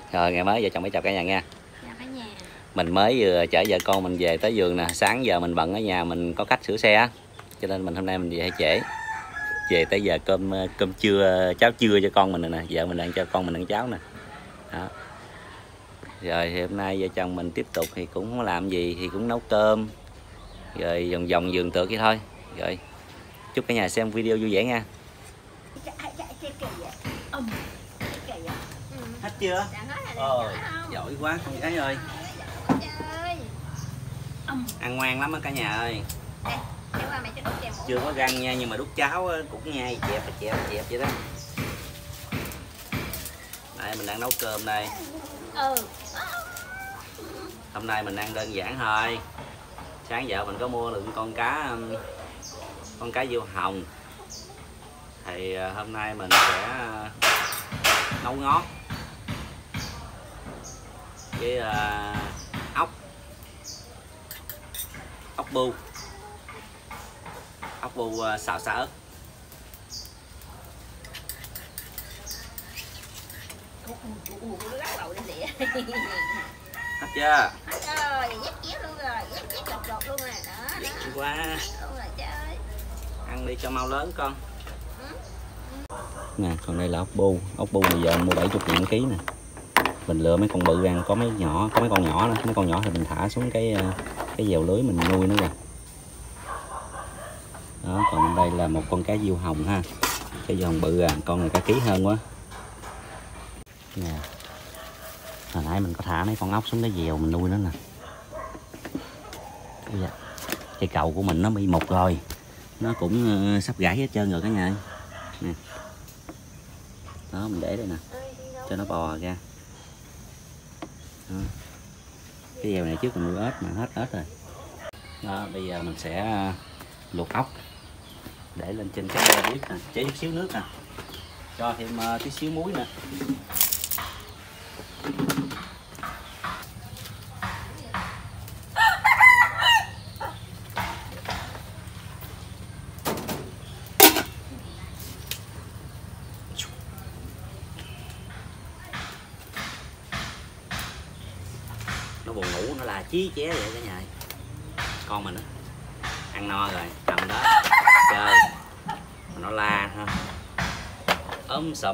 Rồi ngày mới vợ chồng mới chào cả nhà nha. Chào cả nhà. Mình mới vừa chở vợ con mình về tới vườn nè. Sáng giờ mình bận ở nhà, mình có cách sửa xe á, cho nên hôm nay mình về hơi trễ. Về tới giờ cơm trưa, cháo trưa cho con mình nè. Vợ mình đang cho con mình ăn cháo nè. Đó. Rồi thì hôm nay vợ chồng mình tiếp tục thì cũng không làm gì, thì cũng nấu cơm. Rồi vòng vòng vườn tược vậy thôi. Rồi chúc cả nhà xem video vui vẻ nha. Hết chưa? Giỏi quá con gái ơi. Ăn ngoan lắm á cả nhà ơi. Chưa có răng nha, nhưng mà đút cháo cũng nhai chẹp vậy đó. Đây mình đang nấu cơm đây. Hôm nay mình ăn đơn giản thôi. Sáng vợ mình có mua được con cá diêu hồng. Thì hôm nay mình sẽ nấu ngót với ốc bu xào xả ớt. Hết chưa? Hết rồi, dép chéo luôn rồi, dép lột luôn nè, đó. Quá. Ăn đi cho mau lớn con. Nè, còn đây là ốc bu bây giờ mua 70.000 ký nè. Mình lựa mấy con bự ăn, có mấy con nhỏ đó, mấy con nhỏ thì mình thả xuống cái dèo lưới mình nuôi nó rồi. Đó, còn đây là một con cá diêu hồng ha. Cái diêu hồng bự con này cả ký hơn quá. Nè. Hồi nãy mình có thả mấy con ốc xuống cái dèo mình nuôi nó nè. Cây cầu của mình nó bị mục rồi. Nó cũng sắp gãy hết trơn rồi cả nhà. Nè. Đó mình để đây nè. Cho nó bò ra. Đó. Cái dèo này trước mình nuôi ếch mà hết ếch rồi. Đó, bây giờ mình sẽ luộc ốc. Để lên trên cái bếp nè, chế chút xíu nước nè. Cho thêm tí xíu muối nè. Nó buồn ngủ, nó là chí ché vậy cả nhà. Con mình á ăn no rồi, nằm đó chơi mà nó la ha, ốm sầm.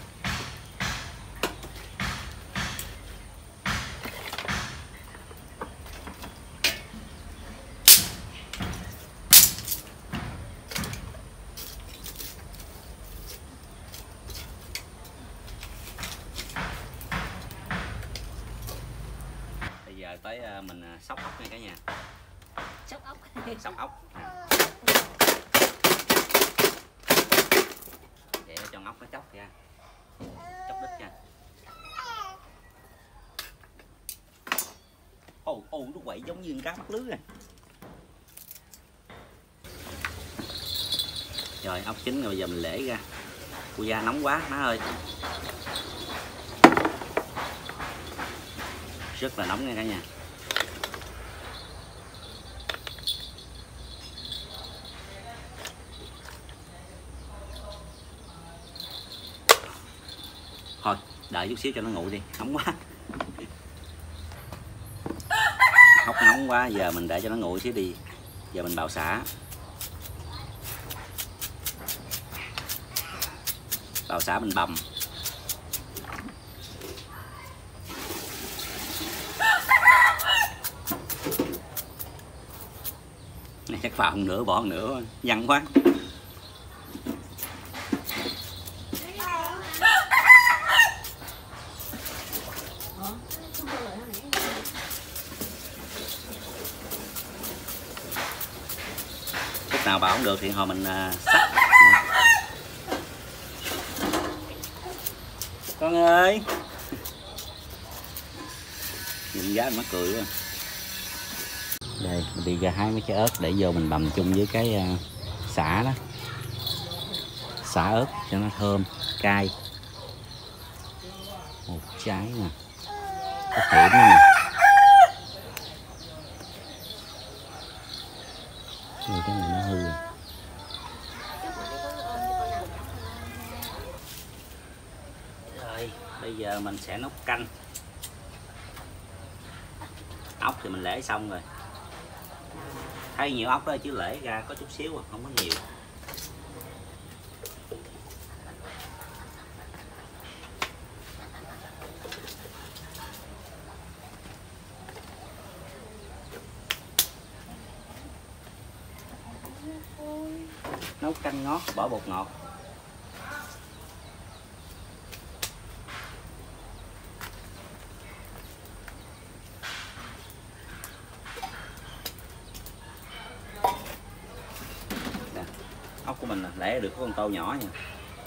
Bây giờ tới mình xóc ốc nha cả nhà. Xóc ốc để cho ốc nó chóc ra, chóc đít nha. Nó quậy giống như cá bắt lưới rồi. Rồi ốc chín rồi, bây giờ mình lễ ra. Ui da nóng quá má ơi, rất là nóng nha cả nhà. Thôi đợi chút xíu cho nó nguội đi, nóng quá. Hốc nóng quá, giờ mình để cho nó nguội xíu đi. Giờ mình bào xả. Bào xả mình bầm. Này chắc vào một nửa bỏ một nửa, văng quá. Lúc nào bảo không được thì hồi mình sắc. Con ơi, nhìn gái mắc cười quá. Đây mình đi ra hái mấy trái ớt để vô mình bầm chung với cái sả đó, xả ớt cho nó thơm cay. Một trái nè, có thiểm nè. Rồi cái này nó hư rồi. Rồi bây giờ giờ mình sẽ nấu canh. Ốc thì mình lễ xong rồi. Thấy nhiều ốc đó chứ lễ ra có chút xíu, không có nhiều. Nấu canh ngót bỏ bột ngọt. Nè, ốc của mình nè, lẽ được con tô nhỏ nha.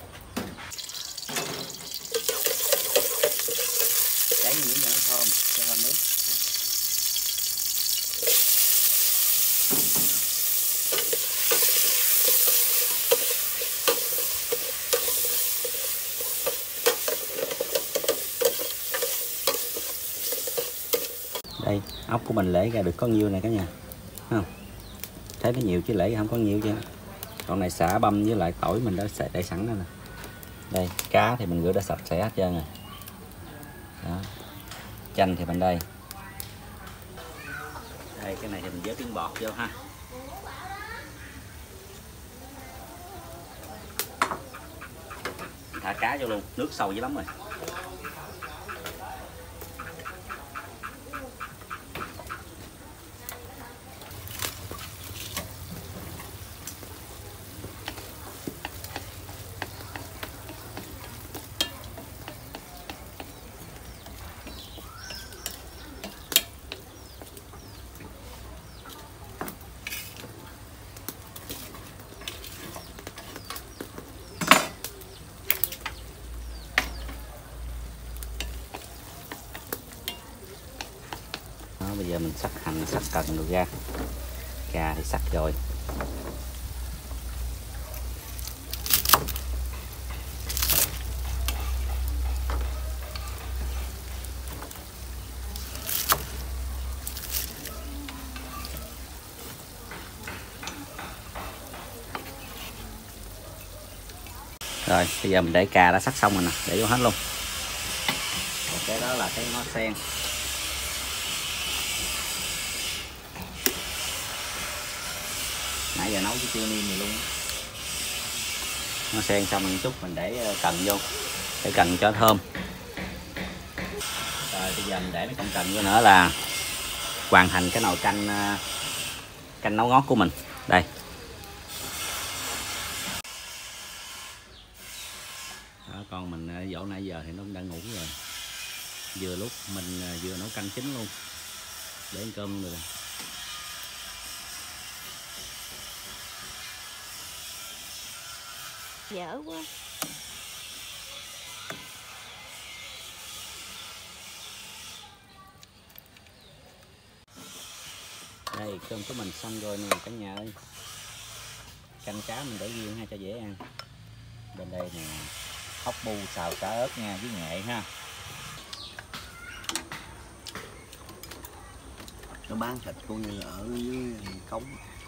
Cháy miếng cho nó thơm, cho thơm nước. Đây, ốc của mình lễ ra được có nhiêu này cả nhà. Thấy không? Thấy nó nhiều chứ lễ không có nhiêu chứ. Còn này xả băm với lại tỏi mình đã để sẵn đây nè. Đây, cá thì mình rửa đã sạch sẽ hết trơn rồi. Đó. Chanh thì bên đây. Đây, cái này thì mình vớt miếng bọt vô ha. Thả cá vô luôn, nước sâu dữ lắm rồi. Đó, bây giờ mình sắc hành, sắc cần được ra. Cà thì sắc rồi. Rồi, bây giờ mình để cà đã sắc xong rồi nè, để vô hết luôn. Còn cái đó là cái ngó sen. Nãy giờ nấu với chưa niêm gì luôn. Ngó sen xong một chút mình để cần vô, để cần cho thơm. Rồi bây giờ mình để mấy con cần vô nữa là hoàn thành cái nồi canh nấu ngót của mình. Đây. Đó, con mình dỗ nãy giờ thì nó cũng đã ngủ rồi. Vừa lúc mình vừa nấu canh chín luôn. Để ăn cơm luôn được rồi. Dở quá. Đây, cơm của mình xong rồi nè cả nhà ơi. Canh cá mình để riêng ha cho dễ ăn. Bên đây nè, hóc bu xào cá ớt nha với nghệ ha. Nó bán thịt của như ở dưới cống.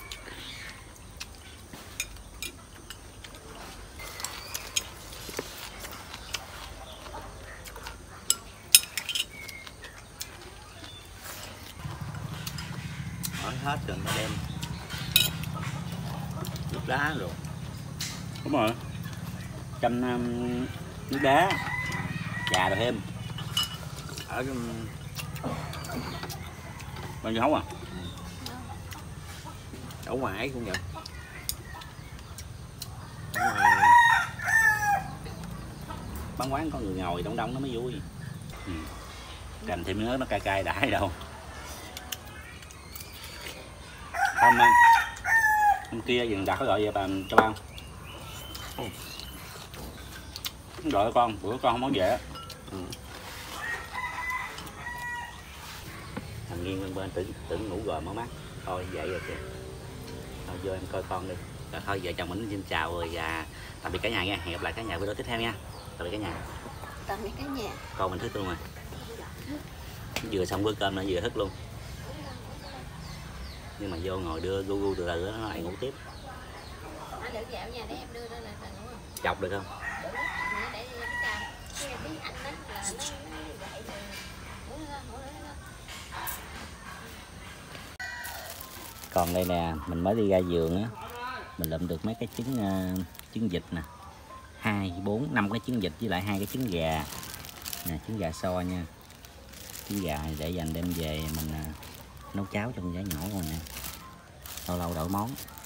Hỏi hết rồi ta đem nước đá rồi. Đúng rồi. Chăm nước đá, trà rồi thêm. Ở trong Bao nhiêu hấu à? ở ngoài cũng vậy. Ở ngoài Bán quán có người ngồi đông đông nó mới vui. Kèm thêm miếng ớt nó cay cay đã hay đâu. Không ăn. Hôm kia dừng đặt có gọi về bàn cho bao. Gọi con, bữa con không có về. Thằng Nghiên bên tưởng ngủ rồi mở mắt. Thôi dậy rồi kìa. Thôi vô em coi con đi. Rồi thôi vợ chồng mình xin chào rồi và tạm biệt cả nhà nha. Hẹn gặp lại cả nhà video tiếp theo nha. Tạm biệt cả nhà. Tạm biệt cả nhà. Con mình thức luôn rồi. Vừa xong bữa cơm nó vừa thức luôn. Nhưng mà vô ngồi đưa gu gu từ từ nó lại ngủ tiếp. Anh đừng dạo nha để em đưa nó lại ngủ không? Chọc được không? Được đó, để cam. Nghe tiếng Anh á là nó dạy rồi. Còn đây nè, mình mới đi ra vườn á, mình lượm được mấy cái trứng vịt nè, 2, 4, 5 cái trứng vịt với lại 2 cái trứng gà nè, trứng gà so nha. Trứng gà để dành đem về mình nấu cháo trong giấy nhỏ rồi nè, lâu lâu đổi món.